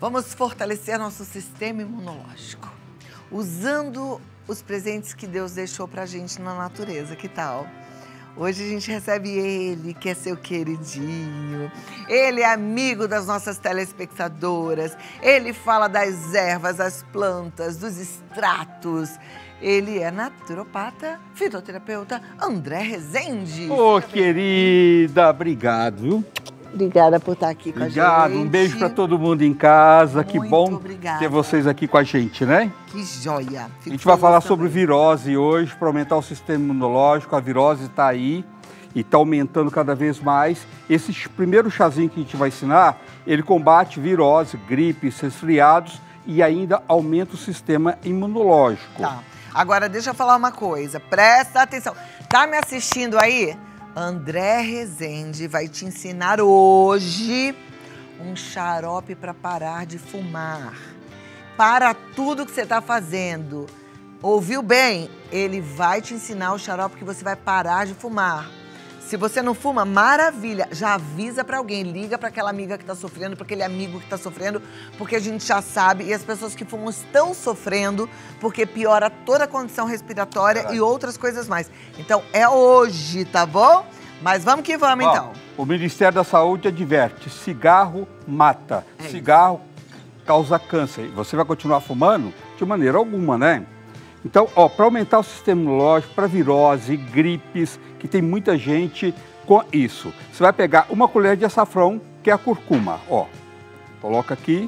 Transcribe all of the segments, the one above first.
Vamos fortalecer nosso sistema imunológico, usando os presentes que Deus deixou pra gente na natureza, que tal? Hoje a gente recebe ele, que é seu queridinho. Ele é amigo das nossas telespectadoras. Ele fala das ervas, das plantas, dos extratos. Ele é naturopata, fitoterapeuta, André Rezende. Ô, querida, obrigado, viu? Obrigada por estar aqui com a gente. Obrigado, um beijo para todo mundo em casa. Que bom obrigada. ter vocês aqui com a gente, né? Que joia. A gente vai falar sobre virose hoje, para aumentar o sistema imunológico. A virose está aí e está aumentando cada vez mais. Esse primeiro chazinho que a gente vai ensinar, ele combate virose, gripes, resfriados e ainda aumenta o sistema imunológico. Tá. Agora, deixa eu falar uma coisa. Presta atenção. Tá me assistindo aí? André Rezende vai te ensinar hoje um xarope para parar de fumar. Para tudo que você está fazendo. Ouviu bem? Ele vai te ensinar o xarope que você vai parar de fumar. Se você não fuma, maravilha. Já avisa para alguém, liga para aquela amiga que está sofrendo, para aquele amigo que está sofrendo, porque a gente já sabe e as pessoas que fumam estão sofrendo porque piora toda a condição respiratória e outras coisas mais. Então é hoje, tá bom? Mas vamos que vamos então. O Ministério da Saúde adverte, cigarro mata, cigarro causa câncer. Você vai continuar fumando? De maneira alguma, né? Então, para aumentar o sistema imunológico, para virose, gripes, que tem muita gente com isso. Você vai pegar uma colher de açafrão, que é a curcuma, coloca aqui.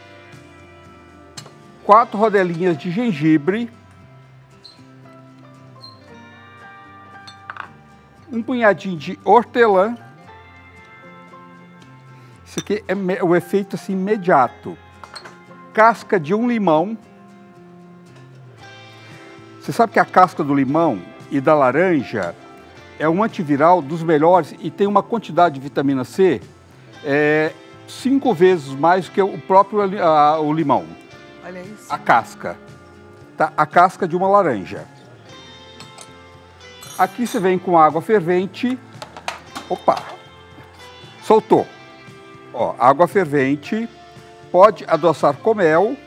4 rodelinhas de gengibre. Um punhadinho de hortelã. Isso aqui é o efeito assim imediato. Casca de um limão. Você sabe que a casca do limão e da laranja é um antiviral dos melhores e tem uma quantidade de vitamina C 5 vezes mais que o próprio o limão. Olha isso. A casca. Tá? A casca de uma laranja. Aqui você vem com água fervente. Opa! Soltou. Água fervente. Pode adoçar com mel.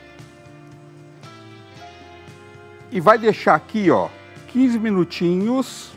E vai deixar aqui, 15 minutinhos.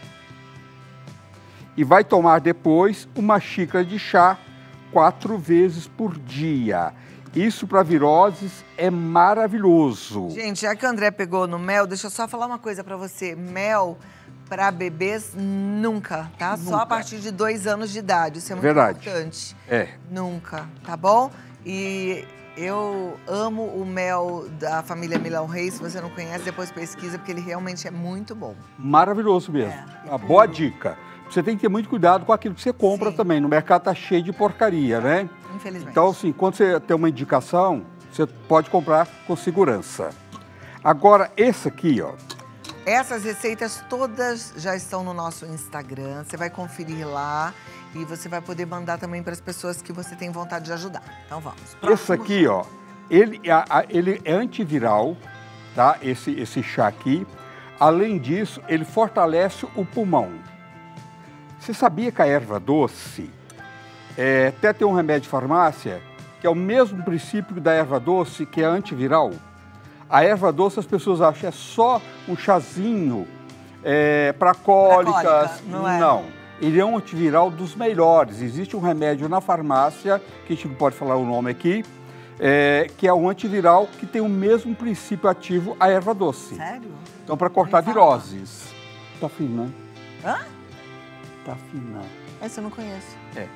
E vai tomar depois uma xícara de chá 4 vezes por dia. Isso para viroses é maravilhoso. Gente, já que o André pegou no mel, deixa eu só falar uma coisa para você. Mel para bebês nunca, tá? Nunca. Só a partir de 2 anos de idade. Isso é muito importante. Nunca, tá bom? E eu amo o mel da família Milão Reis. Se você não conhece, depois pesquisa, porque ele realmente é muito bom. Maravilhoso mesmo. Uma boa dica. Você tem que ter muito cuidado com aquilo que você compra também. No mercado tá cheio de porcaria, né? Infelizmente. Então, assim, quando você tem uma indicação, você pode comprar com segurança. Agora, esse aqui, Essas receitas todas já estão no nosso Instagram. Você vai conferir lá e você vai poder mandar também para as pessoas que você tem vontade de ajudar. Então vamos. Esse aqui, ele é antiviral, tá? Esse chá aqui. Além disso, ele fortalece o pulmão. Você sabia que a erva doce, até tem um remédio de farmácia, que é o mesmo princípio da erva doce, que é antiviral? A erva doce, as pessoas acham que é só um chazinho para cólicas. Não, ele é um antiviral dos melhores. Existe um remédio na farmácia, que a gente não pode falar o nome aqui, que é um antiviral que tem o mesmo princípio ativo, a erva doce. Sério? Então, para cortar viroses. Tá fina. Hã? Tá fina. Esse eu não conheço. É.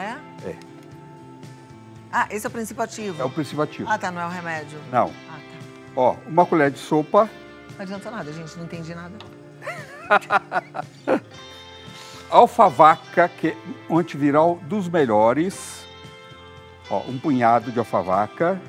Ah, esse é o princípio ativo? É o princípio ativo. Ah, tá, não é o remédio? Não. Ah, tá. Uma colher de sopa. Não adianta nada, gente, não entendi nada. Alfavaca, que é um antiviral dos melhores. Um punhado de alfavaca.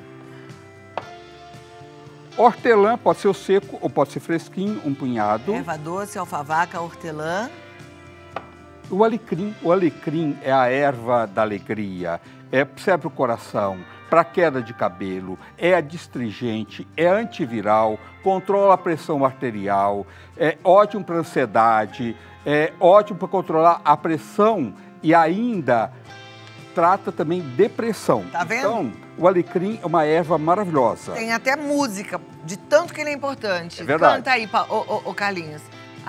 Hortelã, pode ser o seco ou pode ser fresquinho, um punhado. Erva doce, alfavaca, hortelã. O alecrim é a erva da alegria, serve para o coração, para queda de cabelo, é adstringente, é antiviral, controla a pressão arterial, é ótimo para ansiedade, é ótimo para controlar a pressão e ainda trata também depressão. Tá vendo? Então, o alecrim é uma erva maravilhosa. Tem até música, de tanto que ele é importante. É verdade. Canta aí, ô Carlinhos.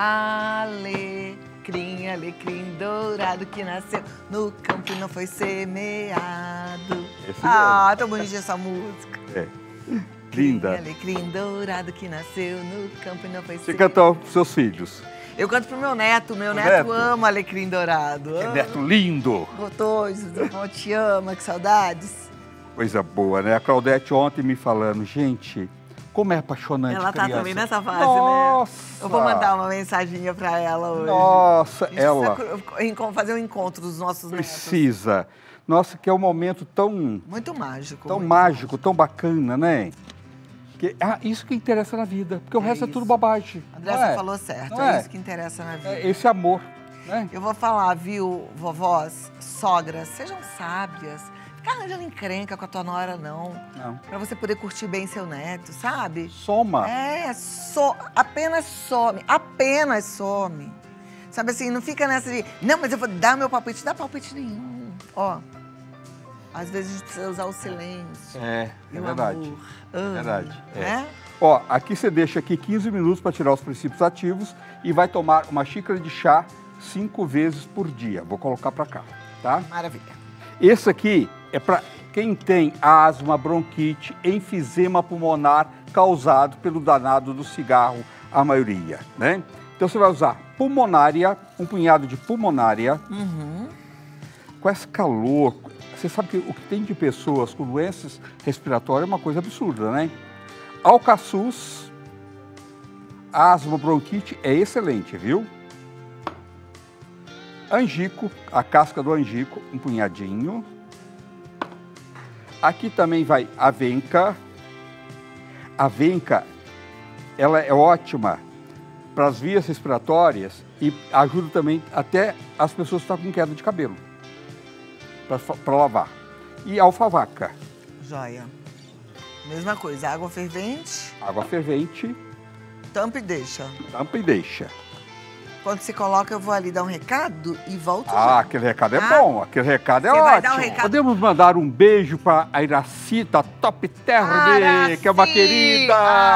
Alecrim, alecrim dourado que nasceu no campo e não foi semeado. Tão bonitinha essa música. É. Linda. Alecrim dourado que nasceu no campo e não foi Você semeado. canta para seus filhos. Eu canto pro meu neto. Meu neto? neto ama alecrim dourado. Que neto lindo. Gostoso, te ama, que saudades. Coisa boa, né? A Claudete ontem me falando, gente, como é apaixonante Ela tá criança. também nessa fase, Nossa. né? Eu vou mandar uma mensaginha pra ela hoje. Nossa, A gente ela precisa fazer um encontro dos nossos netos. precisa. Nossa, que é um momento tão Muito mágico. tão muito mágico, tão bacana, né? Isso que interessa na vida, porque o resto é tudo bobagem. A Andressa falou certo, Não é é? isso que interessa na vida. É esse amor, né? Eu vou falar, viu, vovós, sogras, sejam sábias. Fica arranjando encrenca com a tua nora, não. Não. Pra você poder curtir bem seu neto, sabe? Soma. Apenas some. Sabe assim, não fica nessa de, não, mas eu vou dar meu palpite. Dá palpite nenhum. Ó, às vezes a gente precisa usar o silêncio. É e o verdade. amor. É verdade. É. Né? Ó, aqui você deixa aqui 15 minutos para tirar os princípios ativos e vai tomar uma xícara de chá 5 vezes por dia. Vou colocar para cá, tá? Maravilha. Esse aqui é para quem tem asma, bronquite, enfisema pulmonar causado pelo danado do cigarro, a maioria, né? Então você vai usar pulmonária, um punhado de pulmonária. Com esse calor, você sabe que o que tem de pessoas com doenças respiratórias é uma coisa absurda, né? Alcaçuz, asma, bronquite é excelente, viu? Angico, a casca do angico, um punhadinho. Aqui também vai avenca. A avenca, ela é ótima para as vias respiratórias e ajuda também até as pessoas que estão com queda de cabelo, para lavar. E alfavaca. Joia. Mesma coisa, água fervente, Água fervente, tampa e deixa. tampa e deixa. Quando você coloca, eu vou ali dar um recado e volto Ah, já. aquele recado é Tá? bom, aquele recado é Você ótimo. vai dar um recado? Podemos mandar um beijo para a Iracita Top Term, que é uma querida.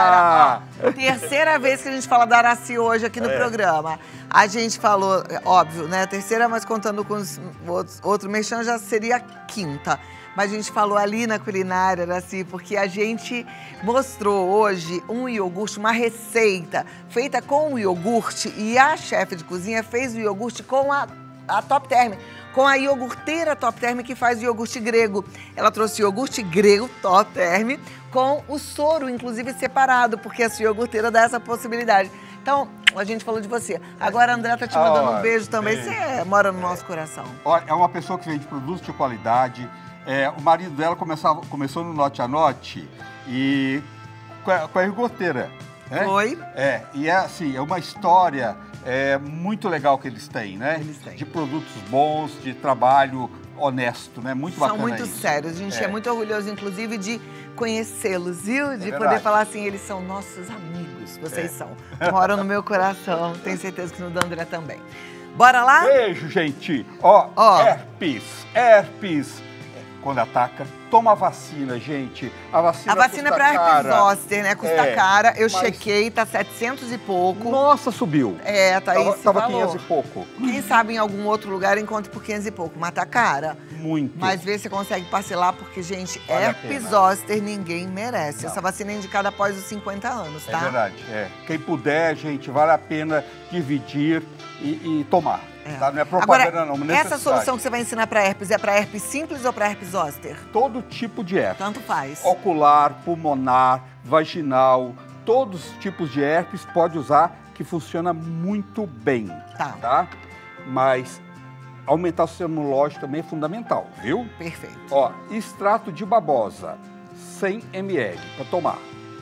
Terceira vez que a gente fala da Araci hoje aqui no programa. A gente falou, óbvio, né? Terceira, mas contando com os outro mexão já seria a quinta. Mas a gente falou ali na culinária, Araci, porque a gente mostrou hoje um iogurte, uma receita feita com o iogurte e a chefe de cozinha fez o iogurte com a Top Term, com a iogurteira Top Term que faz o iogurte grego. Ela trouxe o iogurte grego Top Term com o soro, inclusive, separado, porque essa iogurteira dá essa possibilidade. Então, a gente falou de você. Agora a André tá te mandando um beijo também. Você mora no nosso coração. Olha, é uma pessoa que vende produtos de qualidade. O marido dela começou no Note a Note e com a iogurteira. Né? Foi. E é assim, é uma história muito legal que eles têm, né? Eles têm. De produtos bons, de trabalho honesto, né? Muito bacana. São muito isso. sérios. A gente é muito orgulhoso, inclusive, de conhecê-los, viu? De poder verdade. falar assim, eles são nossos amigos. Vocês são. Moram no meu coração. Tenho certeza que no do André também. Bora lá? Beijo, gente. Ó. Herpes. Quando ataca, toma a vacina, gente. A vacina é pra herpes zoster, né? Custa cara. Eu mas- chequei, tá 700 e pouco. Nossa, subiu. Tá aí esse Tava valor. 500 e pouco. Quem sabe em algum outro lugar encontre por 500 e pouco, mas tá cara. Muito. Mas vê se consegue parcelar, porque, gente, Vale a herpes pena. zoster ninguém merece. Não. Essa vacina é indicada após os 50 anos, tá? É verdade. Quem puder, gente, vale a pena dividir e tomar. Tá? Não é propaganda, Agora, não. essa necessidade. solução que você vai ensinar pra herpes é pra herpes simples ou pra herpes zoster? Todo tipo de herpes. Tanto faz. Ocular, pulmonar, vaginal, todos os tipos de herpes pode usar, que funciona muito bem. Tá. Mas aumentar o sistema imunológico também é fundamental, viu? Perfeito. Ó, extrato de babosa, 100 ml para tomar.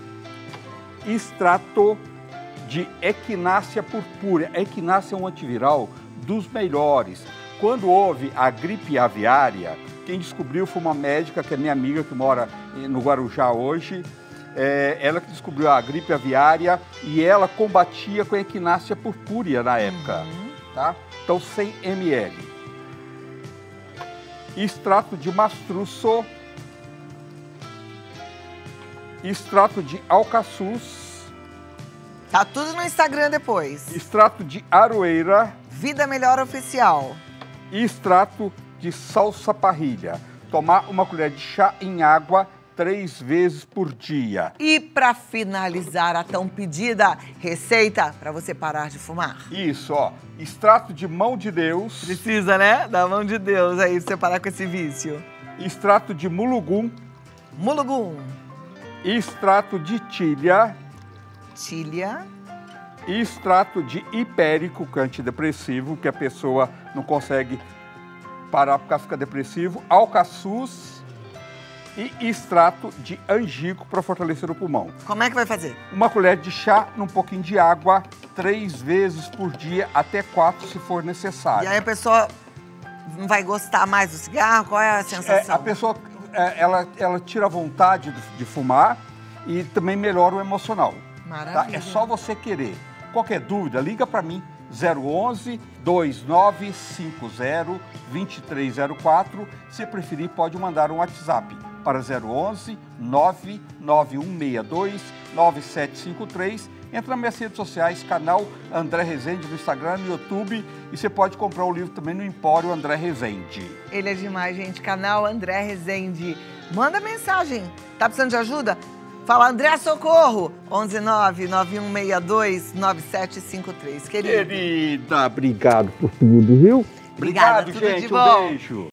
Extrato de equinácea purpúrea. A equinácea é um antiviral dos melhores. Quando houve a gripe aviária, quem descobriu foi uma médica, que é minha amiga, que mora no Guarujá hoje. Ela que descobriu a gripe aviária e ela combatia com a equinácea purpúrea na época. Tá? Então, 100 ml. extrato de mastruço, extrato de alcaçuz, Tá tudo no Instagram depois. extrato de aroeira Vida Melhor Oficial. e extrato de salsa-parrilha. Tomar uma colher de chá em água 3 vezes por dia. E para finalizar a tão pedida receita para você parar de fumar. Isso, ó. Extrato de mão de Deus, Precisa, né? Da mão de Deus aí, pra você parar com esse vício. extrato de mulugum, Mulugum, extrato de tilha, tília, extrato de hipérico, que é antidepressivo, que a pessoa não consegue parar porque fica depressivo, alcaçuz e extrato de angico para fortalecer o pulmão. como é que vai fazer? Uma colher de chá num pouquinho de água 3 vezes por dia, até 4 se for necessário. E aí a pessoa não vai gostar mais do cigarro? Qual é a sensação? A pessoa, ela tira a vontade de fumar e também melhora o emocional. Tá? Maravilha. É só você querer. Qualquer dúvida, liga para mim, 011 2950 2304. Se preferir, pode mandar um WhatsApp para 011 99162 9753. Entra nas minhas redes sociais, canal André Rezende no Instagram, no YouTube, e você pode comprar o livro também no Empório André Rezende. Ele é demais, gente. Canal André Rezende. Manda mensagem. Tá precisando de ajuda? Fala, André, socorro! 119-9162-9753. Querido. Querida, obrigado por tudo, viu? Obrigada, Obrigado, tudo de gente. bom. Um beijo.